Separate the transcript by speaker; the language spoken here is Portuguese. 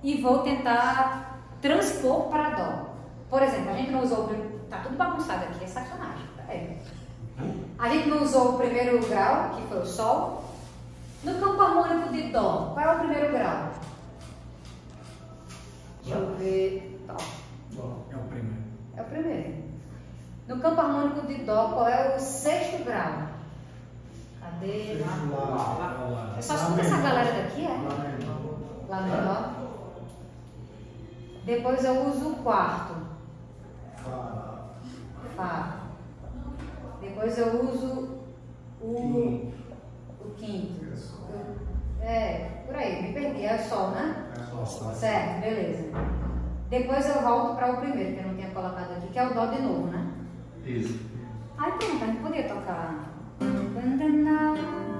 Speaker 1: e vou tentar transpor para dó. Por exemplo, a gente não usou o... Tá tudo bagunçado aqui, é sacanagem. Peraí. A gente não usou o primeiro grau, que foi o sol. No campo harmônico de dó, qual é o primeiro grau? Deixa eu ver. Dó.
Speaker 2: É o primeiro.
Speaker 1: É o primeiro. No campo harmônico de dó, qual é o sexto grau? Cadê? Eu só escuto essa galera daqui, é? Lá menor. Depois eu uso o quarto. Fá. Depois eu uso o quinto. Por aí, me perdi. É o sol, né? Certo, beleza. Depois eu volto para o primeiro, que eu não tinha colocado aqui, que é o dó de novo, né?
Speaker 2: Isso.
Speaker 1: Aí pronto, a gente podia tocar.